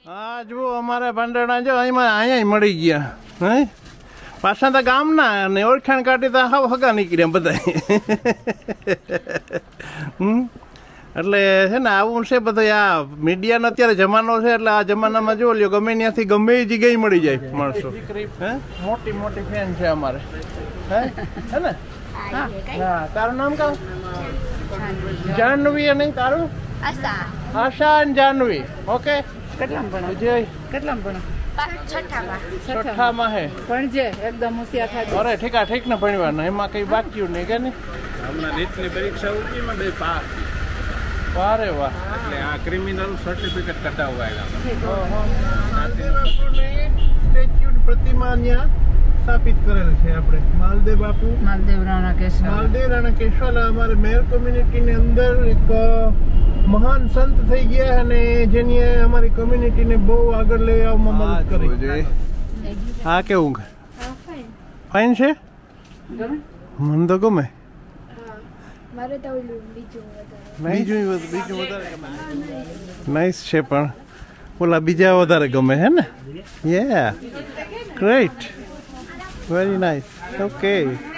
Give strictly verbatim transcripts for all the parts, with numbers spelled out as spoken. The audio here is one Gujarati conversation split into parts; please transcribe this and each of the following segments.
હા જુઓ અમારા ભાંડણા જો અહીંયા અહીંયા મળી ગયા હે પાછા તો ગામના ને ઓળખાણ કાઢી તો હાવ હગા નીકળ્યા બધા હમ એટલે છે ને આવું છે બધું આ મીડિયાનો અત્યારે જમાનો છે એટલે આ જમાનામાં જો લ્યો ગમે ત્યાંથી ગમે એ જગ્યાએ મળી જાય માણસો હે મોટી મોટી ફેન છે અમારે હે હે ને હા તારું નામ કહું જાહ્નવી નહીં તારું આશા આશા અને જાહ્નવી ઓકે કેટલામ ભણો વિજય કેટલામ ભણો છઠ્ઠામાં છઠ્ઠામાં હે ભણજે એકદમ હોશિયાર થાય અરે ઠીકા ઠીક ને ભણવાનું એમાં કઈ બાકી નહીં કે નહીં હમણાં નીટની પરીક્ષા ઉઠી માં બે પાસ વારે વાહ એટલે આ ક્રિમિનલ સર્ટિફિકેટ કઢાવવા સ્ટેચ્યુ પ્રતિમા ત્યાં સ્થાપિત કરેલ છે આપણે માલદેવ બાપુ માલદેવ રાણા કેશવ માલદેવ રાણા કેશવાલા અમારે મેર કોમ્યુનિટીની અંદર એક મહાન સંત થઈ ગયા અને જેની અમારી કોમ્યુનિટીને બહુ આગળ લઈ આવવામાં મદદ કરી. હા કેવું ફાઇન છે મને તો ગમે મારે તો ઓલું બીજું વધારે બીજું બીજું વધારે ગમે નાઈસ છે પણ ઓલા બીજા વધારે ગમે હે ને ya great very nice okay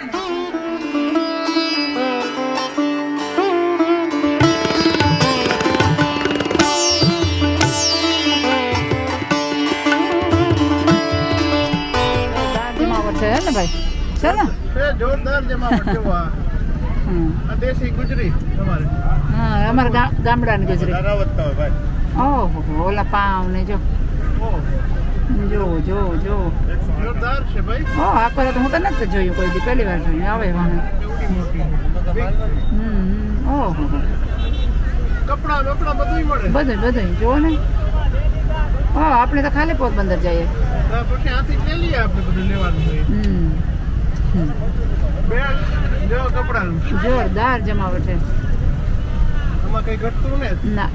છે ને ભાઈ છે ને જોરદાર જમાવટ જોવા આ દેશી ગુજરી તમારે હા અમારે ગામડાની ગુજરી ધરાવતા હોય ભાઈ ઓહો ઓલા પાવ ને જો જો જો જો જોરદાર છે ભાઈ ઓ આખો તો હું તો નથી જોયું કોઈ દી પહેલી વાર જોયું આવે વાહન હમ ઓહો કપડા કપડા બધું મળે બધું બધું જો ને ઓ આપણે તો ખાલી પોરબંદર જઈએ પછી આથી લઈ લઈએ આપણે બધું લેવાનું હોય હમ બે જો કપડાનું જોરદાર જમાવટ છે આમાં કઈ ઘટતું ને ના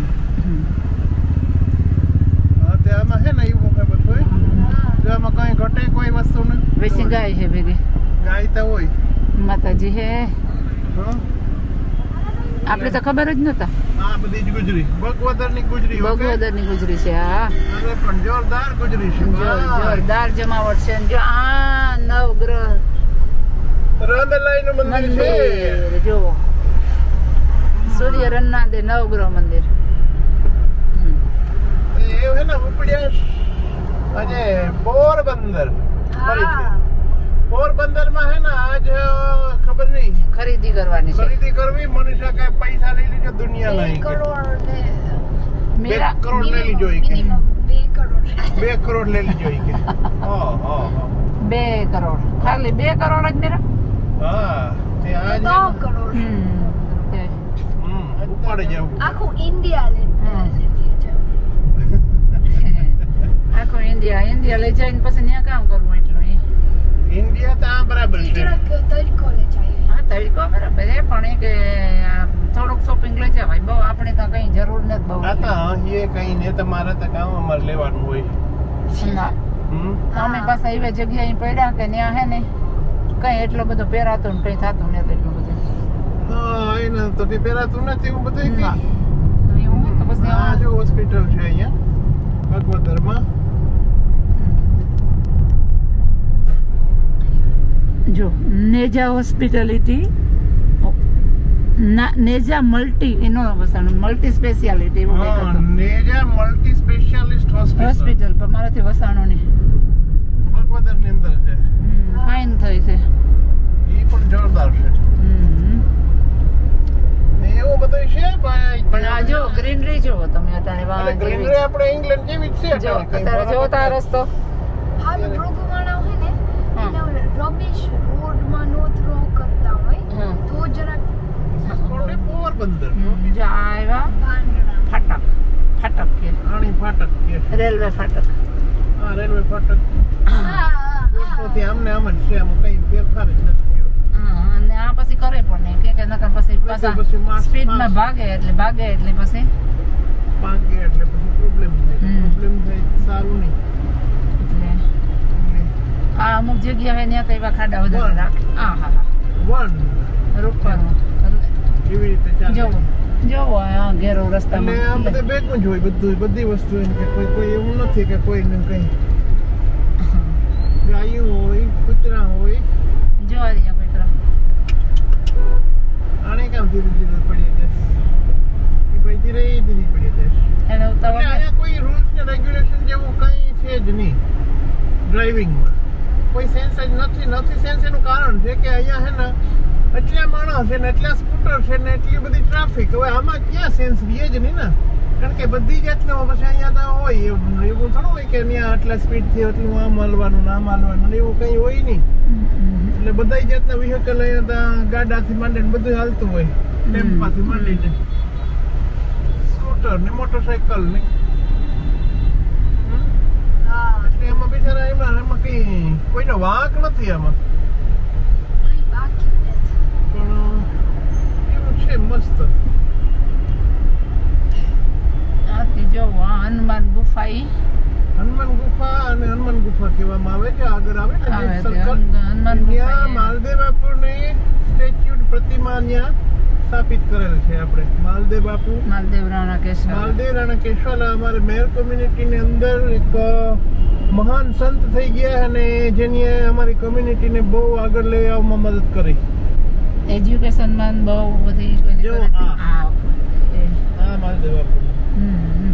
હા તે આમાં છે ને એવું ખબર હોય જો આમાં કઈ ઘટે કોઈ વસ્તુ ને વેસી ગાય છે ભેગી ગાય તો હોય માતાજી હે હા આપણે તો ખબર જ નતા આ બધી જ ગુજરી બગવદર ની ગુજરી બગવદર ની ગુજરી છે હા અરે પણ જોરદાર ગુજરી છે જોરદાર જમાવટ છે જો આ નવગ્રહ રામલાઈ નું મંદિર છે મંદિર જો સૂર્ય રન્ના દે નવગ્રહ મંદિર એ હે ને ઉપડ્યા આજે પોરબંદર ફરીથી પોરબંદર માં હે ને આજ ખબર નહીં ખરીદી કરવાની છે ખરીદી કરવી મનીષા કે પૈસા લઈ લીજો દુનિયા નહીં કે કરોડ ને બે કરોડ લઈ લીજો ઈ કે બે કરોડ બે કરોડ લઈ લીજો ઈ કે હા હા બે કરોડ ખાલી બે કરોડ જ મેરા હા તે આજ તો કરોડ હમ તે હમ ઉપાડી જાવ આખું ઇન્ડિયા લે આખો ઇન્ડિયા ઇન્ડિયા લઈ જઈને પછી ત્યાં કામ કરવું એટલું એ ઇન્ડિયા તો આ બરાબર છે જરાક તરીકો લે જાય હા તરીકો બરાબર છે પણ એ કે થોડુંક શોપિંગ લઈ જવાય બહુ આપણે તો કઈ જરૂર નથી બહુ આ તો એ કઈ ને તમારે તો કામ અમારે લેવાનું હોય ના હમ અમે પાછા એવી જગ્યાએ પડ્યા કે ત્યાં હે ને કઈ એટલો બધો પહેરાતું ને કઈ થતું નથી એટલું બધું હા એને તો તે પહેરાતું નથી એવું બધું ના. કઈ એવું તો પછી આ જો હોસ્પિટલ છે અહીંયા ભગવદરમાં જો નેજા હોસ્પિટાલિટી નેજા મલ્ટી એનો વસાણું મલ્ટી સ્પેશિયાલિટી એવું કંઈક હા હતું. નેજા મલ્ટી સ્પેશિયાલિસ્ટ હોસ્પિટલ હોસ્પિટલ પણ મારાથી વસાણો નહીં ભગવદરની અંદર છે ફાઇન થઈ છે એ પણ જોરદાર છે હમ. એવું બધું છે ભાઈ પણ આ જો ગ્રીનરી જો તમે અત્યારે વાહ એટલે જેવી ગ્રીનરી આપણે ઇંગ્લેન્ડ જેવી જ છે જો અત્યારે કંઈ અત્યારે જો ફરક તાર નથી. રસ્તો હા બે પ્રોગ્રામવાળા હોય ને હા. એને ઓલા રબીશ રોડમાં નો થ્રો કરતા હોય હા. તો જરાક કોને પોરબંદર હમ, જો આ આવ્યા ભાંગડા ફાટક ફાટક કે રાણી ફાટક કે રેલવે ફાટક હા રેલવે ફાટક હા હા વર્ષોથી આમને આમ જ છે આમાં કઈ ફેરફાર જ નથી થયો હા, અને આ પછી કરે પણ નહીં કે કે નકર પછી પછી પાછા માસ- સ્પીડમાં માસ. ભાગે એટલે ભાગે એટલે પછી પાંચ ગયા એટલે પછી પ્રોબ્લેમ થાય હમ. પ્રોબ્લેમ થાય સારું નહીં એટલે એટલે આ અમુક જગ્યા હોય ત્યાં તો એવા ખાડા વધારે રાખે હા હા હા વન રોકવાનું એવી રીતે ચાલે જો જો આ ઘેરો અને રસ્તામાં આ બધે બેકું જ હોય બધું બધી વસ્તુ એમ કે કોઈ કોઈ એવું નથી કે કોઈને કઈ ગાયું હોય કૂતરા હોય જો આ રહ્યા કૂતરા આને કામ ધીરે ધીરે પડી જશે એ ભાઈ ધીરે ધીરે પડી જશે એને એટલે ઉતાવળ અહીંયા કોઈ રૂલ્સ ને રેગ્યુલેશન જેવું કંઈ છે જ નહીં ડ્રાઇવિંગમાં કોઈ સેન્સ જ નથી નથી સેન્સ એનું કારણ છે કે અહીંયા છે ને એટલા માણસ છે ને એટલા સ્કૂટર છે ને એટલી બધી ટ્રાફિક હવે આમાં ક્યાં સેન્સ રહે જ નહીં ને કારણ કે બધી જાતનો પછી અહીંયા તો હોય એવું એવું થોડું હોય કે અહીંયા આટલા સ્પીડથી એટલું આમ હાલવાનું આમ હાલવાનું એવું કંઈ હોય નહીં એટલે બધા જાતના વ્હીકલ અહીંયા ત્યાં ગાડાથી માંડીને બધું હાલતું હોય ટેમ્પાથી માંડીને સ્કૂટર ને મોટરસાઇકલ ને હા એટલે એમાં બિચારા એમાં એમાં કઈ કોઈનો વાંક નથી આમાં કઈ બાકી નથી પણ એવું છે મસ્ત આથી જો આ હનુમાન ગુફા ઈ હનુમાન ગુફા અને હનુમાન ગુફા કહેવામાં આવે છે આગળ આવે ને આવે જે છે, સર્કલ હનુમાન ગુફા ત્યાં એ. માલદેવ બાપુની સ્ટેચ્યુ પ્રતિમા ત્યાં સ્થાપિત કરેલ છે આપણે માલદેવ બાપુ માલદેવ રાણા કેશવ માલદેવ રાણા કેશવાલા અમારે મેર કોમ્યુનિટીની અંદર એક અ, મહાન સંત થઈ ગયા અને જેની અમારી કોમ્યુનિટીને બહુ આગળ લઈ આવવામાં મદદ કરી એજ્યુકેશન માં બહુ બધી પેલી જો કરેલી. આ. હા એ. હા માલદેવ બાપુ હમ, હમ.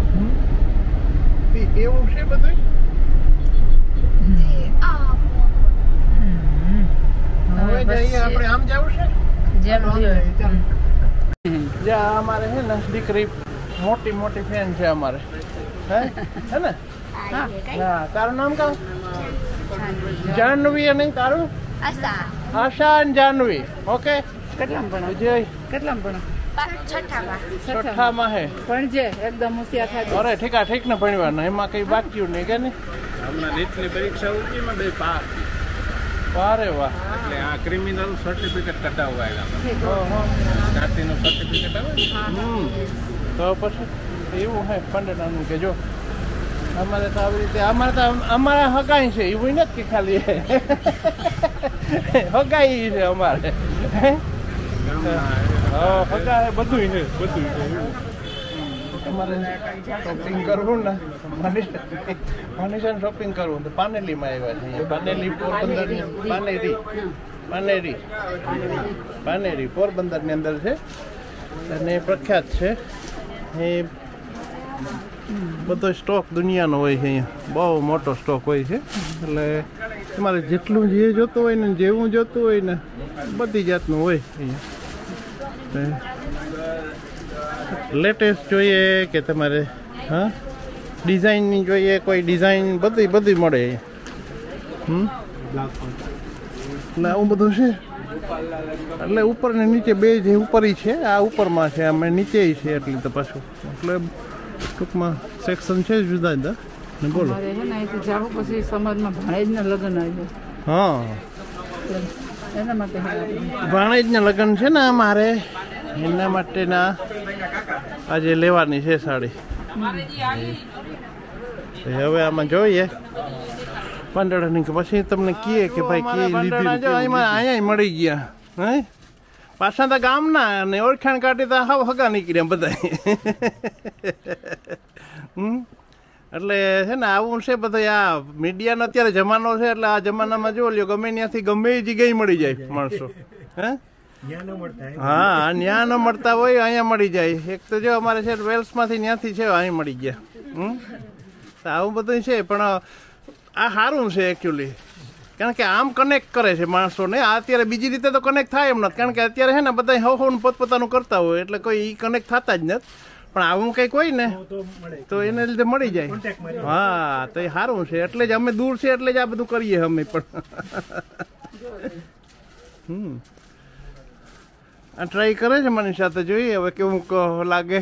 તે એવું છે બધું તે આ હમ. હવે બસ જઈએ આપણે આમ જવું છે જેમ આમ જોઈએ. જઈએ, ચાલો. હમ. જ્યાં અમારે છે ને દીકરી મોટી મોટી ફેન છે અમારે હે હે ને હા. હા તારું નામ કહું જાહ્નવી નહીં તારું આશા આશા અને જાહ્નવી ઓકે કેટલામ ભણો વિજય કેટલામ ભણો છઠ્ઠામાં છઠ્ઠામાં હે ભણજે એકદમ હોશિયાર થાય અરે ઠીકા ઠીક ને ભણવાનું એમાં કઈ બાકી નહીં કે નહીં હમણાં નીટની પરીક્ષા ઉતરી માં બે પાસ વારે વાહ એટલે આ ક્રિમિનલ સર્ટિફિકેટ કઢાવવા આવ્યા ઓહો. જાતિનું સર્ટિફિકેટ આવે ને હમ તો પછી એવું હે પંડેટાનું કે જો અમારે તો આવી રીતે અમારે તો અમારા હગાઈ છે એવું નથી કે ખાલી હગાઈ છે અમારે હે હા હગા હે બધું છે બધું છે તમારે શોપિંગ કરવું ને મનીષાને શોપિંગ કરવું તો પાનેલીમાં આવ્યા છે પાનેલી પોરબંદર પાનેરી પાનેરી પાનેરી પોરબંદરની અંદર છે અને પ્રખ્યાત છે એ બધો સ્ટોક દુનિયાનો હોય છે અહીંયા બહુ મોટો સ્ટોક હોય છે એટલે તમારે જેટલું જે જોતું હોય ને જેવું જોતું હોય ને બધી જાતનું હોય અહીંયા લેટેસ્ટ જોઈએ કે તમારે હા ડિઝાઇનની જોઈએ કોઈ ડિઝાઇન બધી બધી મળે હમ એટલે આવું બધું છે એટલે ઉપર ને નીચે બે જે ઉપર છે આ ઉપરમાં છે અમે નીચે છે એટલી તો પાછું એટલે ટૂંકમાં સેક્શન છે જુદા જુદા ને બોલો મારે છે ને અહીંથી જાવું પછી સમાજમાં ભાણેજના લગ્ન આવ્યું હા એના માટે હા. ભાણેજના લગ્ન છે ને અમારે એના માટેના આજે લેવાની છે સાડી તો હવે આમાં જોઈએ પાંદડાની કે પછી તમને કહીએ કે ભાઈ કે લીધી એમાં અહીંયા મળી ગયા હે પાછા તો ગામના અને ઓળખાણ કાઢી તો હાવ હગા નીકળ્યા બધા હમ એટલે છે ને આવું છે બધું આ મીડિયાનો અત્યારે જમાનો છે એટલે આ જમાનામાં જો લ્યો ગમે ત્યાંથી ગમે એ જગ્યાએ મળી જાય માણસો હે હા ન્યા ન મળતા હોય અહીંયા મળી જાય એક તો જો અમારે છે વેલ્સમાંથી ત્યાંથી છે અહીં મળી ગયા હમ તો આવું બધું છે પણ આ સારું છે એકચ્યુઅલી કારણ કે આમ કનેક્ટ કરે છે માણસોને આ અત્યારે બીજી રીતે તો કનેક્ટ થાય એમ નથી કારણ કે અત્યારે છે ને બધા હવ હવનું પોતપોતાનું કરતા હોય એટલે કોઈ ઈ કનેક્ટ થતા જ નથી પણ આવું કંઈક હોય ને તો એને લીધે મળી જાય હા તો એ સારું છે એટલે જ અમે દૂર છે એટલે જ આ બધું કરીએ અમે પણ હમ આ ટ્રાય કરે છે મારી સાથે જોઈએ હવે કેવું લાગે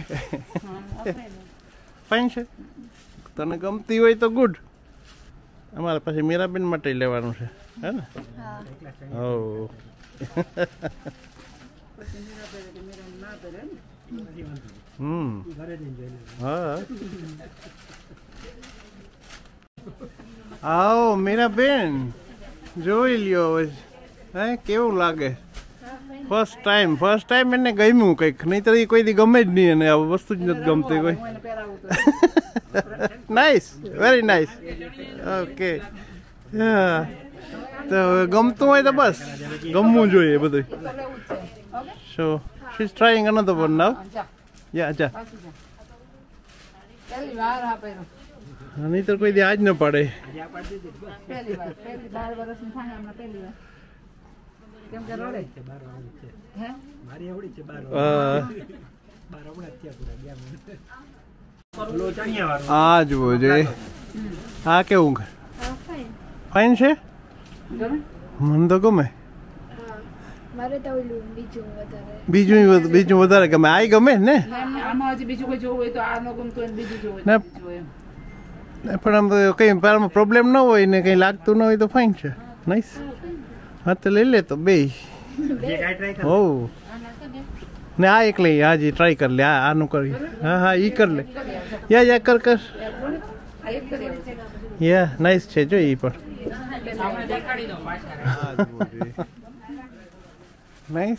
ફાઇન છે તને ગમતી હોય તો ગુડ અમારે પછી મીરાબેન માટે લેવાનું છે હે ને હો હમ હા આવો મીરાબેન જોઈ લ્યો હે કેવું લાગે ફર્સ્ટ ટાઈમ ફર્સ્ટ ટાઈમ એને ગમ્યું કંઈક, નહીં તો એ કોઈ દી ગમે જ નહીં, એને આ વસ્તુ જ નથી ગમતી કોઈ. હું એને પહેરાવું તો નાઇસ, વેરી નાઇસ. ઓકે, હા, તો ગમતું હોય તો બસ ગમવું જોઈએ બધું. તો લેવું જ છે. Okay, so she is trying another one now. જા યા જા, પાછી જા. પહેલી વાર આ પહેર્યું. નહીં તો કોઈ દી આજ ન પાડે. પહેલી વાર પહેલી બાર વર્ષની થાય હમણાં પહેલી વાર. કેમ કે રડે હે આ જુઓ જોઈએ. આ કેવું ફાઇન છે? ગમે મને તો ગમે. મારે તો ઓલું બીજું વધારે બીજું બીજું વધારે ગમે. આ ગમે ને? એમને આમાં હજી બીજું કોઈ જોવું હોય તો આ ન ગમતું હોય ને બીજું જોવું હોય ના. તો બીજું એમ. પણ આમ તો કઈ પારમાં પ્રોબ્લેમ ન હોય ને કઈ લાગતું ન હોય તો ફાઇન છે. નાઈસ. હા તો લઈ લે તો બે. ઓ ને આ એક લઈ, હાજી ટ્રાય કરી લે. આ આનું કરી. હા હા ઈ કર લે. યા યા કર કર. આ એક કરી આવું. યા નાઈસ છે જો ઈ પણ. નાઈસ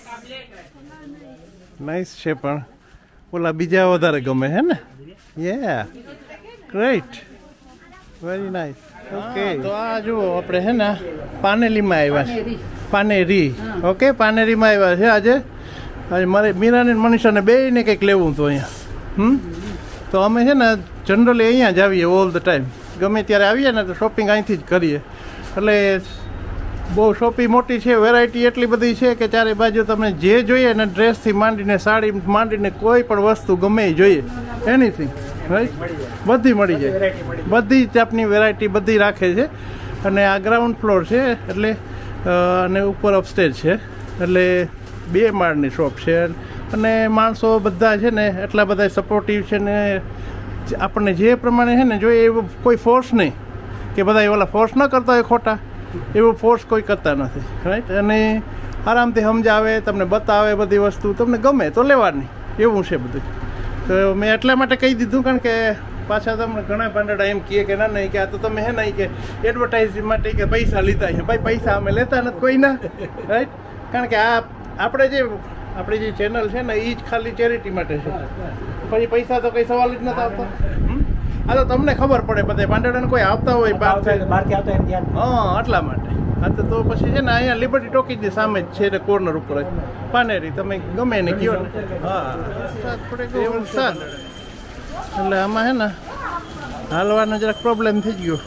નાઈસ છે પણ ઓલા બીજા વધારે ગમે હે ને? Ya great, very nice. Okay, તો આ જુઓ આપણે હે ને પાનેલીમાં આવ્યા છે. પાનેરી. ઓકે, પાનેરીમાં આવ્યા છે આજે. આજે મારે મીરાને મનીષાને બેયને કંઈક લેવું હતું અહીંયા. હમ તો અમે છે ને જનરલી અહીંયા જ આવીએ ઓલ ધ ટાઈમ. ગમે ત્યારે આવીએ ને તો શોપિંગ અહીંથી જ કરીએ. એટલે બહુ શોપિંગ મોટી છે, વેરાયટી એટલી બધી છે કે ચારે બાજુ તમને જે જોઈએ ને ડ્રેસથી માંડીને સાડી માંડીને કોઈ પણ વસ્તુ ગમે એ જોઈએ, એનીથિંગ રાઈટ બધી મળી જાય. બધી જાતની વેરાયટી બધી રાખે છે. અને આ ગ્રાઉન્ડ ફ્લોર છે એટલે અને ઉપર અપસ્ટેજ છે એટલે બે માળની શોપ છે. અને માણસો બધા છે ને એટલા બધા સપોર્ટિવ છે ને આપણને જે પ્રમાણે છે ને જોઈએ એવું કોઈ ફોર્સ નહીં કે બધા ઓલા ફોર્સ ન કરતા હોય ખોટા, એવો ફોર્સ કોઈ કરતા નથી રાઈટ. અને આરામથી સમજાવે, તમને બતાવે બધી વસ્તુ, તમને ગમે તો લેવાની, એવું છે બધું. તો મેં એટલા માટે કહી દીધું કારણ કે પાછા તમને ઘણા પાંડડા એમ કહે કે ના નહીં કે આ તો તમે હે નહીં કે એડવર્ટાઇઝ માટે કે પૈસા લીધા છે. ભાઈ પૈસા અમે લેતા નથી કોઈના, રાઈટ. કારણ કે આ આપણે જે આપણી જે ચેનલ છે ને એ જ ખાલી ચેરિટી માટે છે. પછી પૈસા તો કંઈ સવાલ જ નથી આવતો. આ તો તમને ખબર પડે બધા પાંડડાને કોઈ આવતા હોય બહારથી આવતા એમ ધ્યાન. હા એટલા માટે. હા તો તો પછી છે ને અહીંયા લિબર્ટી ટોકીજની સામે જ છે ને કોર્નર ઉપર જ પાનેરી. તમે ગમે ને કયો ને. હા એવું સાત એટલે આમાં છે ને હાલવાનો જરાક પ્રોબ્લેમ થઈ ગયો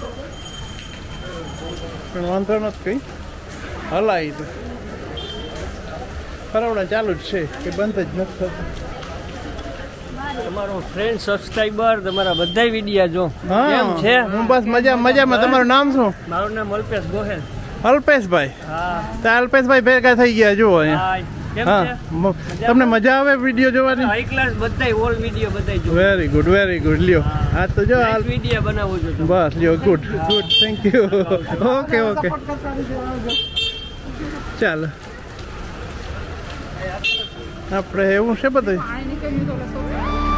પણ વાંધો નથી કંઈ હલાવી તો ફરવડા ચાલુ જ છે કે બંધ જ નથી થતું. તમારો ફ્રેન્ડ સબસ્ક્રાઇબર તમારા બધાય વિડિયા જો કેમ છે? હું બસ મજા મજામાં. તમારું નામ શું? મારું નામ અલ્પેશ ગોહેલ. અલ્પેશભાઈ. હા તો અલ્પેશભાઈ ભેગા થઈ ગયા જુઓ અહીંયા. હાય કેમ હા છે? મ- તમને મજા આવે વિડીયો જોવાની? હાઈ ક્લાસ બધાય ઓલ વિડિયો બધાય જો. Very good very good. લ્યો હા તો જો નાઇસ વિડિયો બનાવો છો તમે. બસ લ્યો good good thank you. Okay okay ચાલો આપણે એવું છે બધું. આ નીકળ્યું તો ઓલા છોકરા